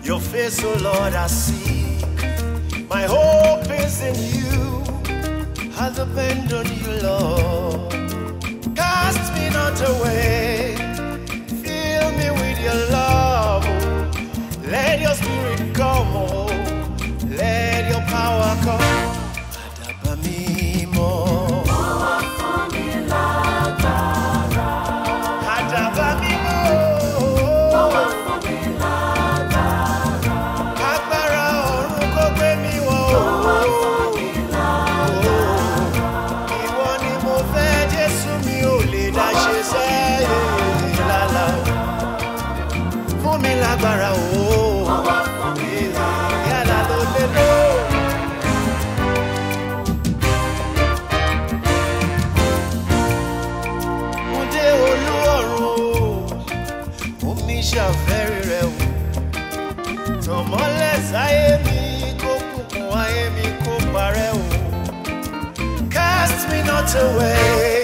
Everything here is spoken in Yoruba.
Your face, oh Lord, I seek. My hope is in you. I depend on you, Lord. Cast me not away. Fill me with your love. Let your spirit come, oh. Let your power come. ADABA MIMO. ADABA MIMO. Agbára ọ̀run kó gbé mi wọ̀. Ìwọ ni mo fẹ́, Jésù mi ò lè dá ṣe sẹ́yìn lálá. Fún mi lágbára o. Yálà ló lé lọ. Mo dé olú ọ̀run o. Omi ṣàfẹ́rí rẹ̀ wò. Tọ̀mọ́lẹ̀ sáyé mi kó kùnkùn ayé mi kó parẹ́ o. Cast me not away.